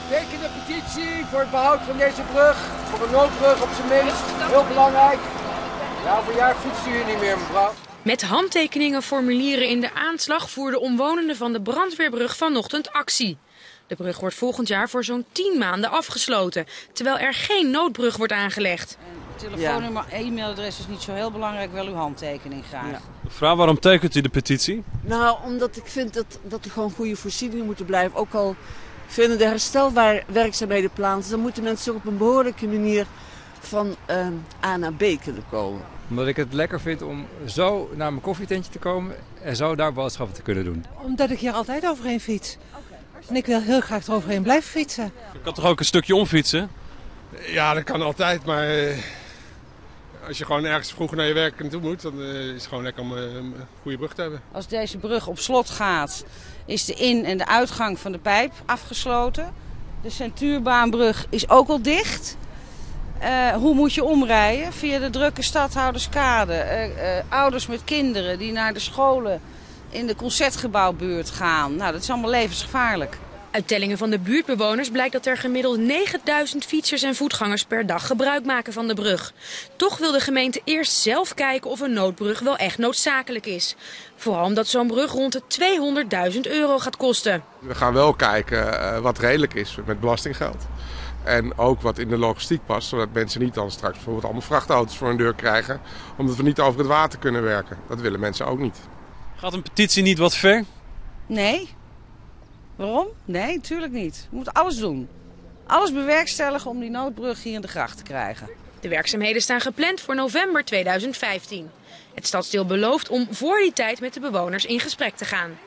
Teken de petitie voor het behoud van deze brug. Voor een noodbrug op zijn minst. Heel belangrijk. Ja, voor een jaar fietsen jullie niet meer, mevrouw. Met handtekeningen formulieren in de aanslag voerden omwonenden van de brandweerbrug vanochtend actie. De brug wordt volgend jaar voor zo'n 10 maanden afgesloten, terwijl er geen noodbrug wordt aangelegd. Telefoonnummer, e-mailadres is niet zo heel belangrijk, wel uw handtekening graag. Ja. Mevrouw, waarom tekent u de petitie? Nou, omdat ik vind dat er gewoon goede voorzieningen moeten blijven. Ook al vinden de herstelwerkzaamheden plaats, dan moeten mensen ook op een behoorlijke manier van A naar B kunnen komen. Omdat ik het lekker vind om zo naar mijn koffietentje te komen en zo daar boodschappen te kunnen doen. Omdat ik hier altijd overheen fiets. En ik wil heel graag eroverheen blijven fietsen. U kan toch ook een stukje omfietsen? Ja, dat kan altijd, maar als je gewoon ergens vroeger naar je werk naartoe moet, dan is het gewoon lekker om een goede brug te hebben. Als deze brug op slot gaat, is de in- en de uitgang van de pijp afgesloten. De Centuurbaanbrug is ook al dicht. Hoe moet je omrijden? Via de drukke Stadhouderskade. Ouders met kinderen die naar de scholen in de Concertgebouwbuurt gaan. Nou, dat is allemaal levensgevaarlijk. Uit tellingen van de buurtbewoners blijkt dat er gemiddeld 9000 fietsers en voetgangers per dag gebruik maken van de brug. Toch wil de gemeente eerst zelf kijken of een noodbrug wel echt noodzakelijk is. Vooral omdat zo'n brug rond de €200.000 gaat kosten. We gaan wel kijken wat redelijk is met belastinggeld. En ook wat in de logistiek past, zodat mensen niet dan straks bijvoorbeeld allemaal vrachtauto's voor hun deur krijgen. Omdat we niet over het water kunnen werken. Dat willen mensen ook niet. Gaat een petitie niet wat ver? Nee. Waarom? Nee, natuurlijk niet. We moeten alles doen. Alles bewerkstelligen om die noodbrug hier in de gracht te krijgen. De werkzaamheden staan gepland voor november 2015. Het stadsdeel belooft om voor die tijd met de bewoners in gesprek te gaan.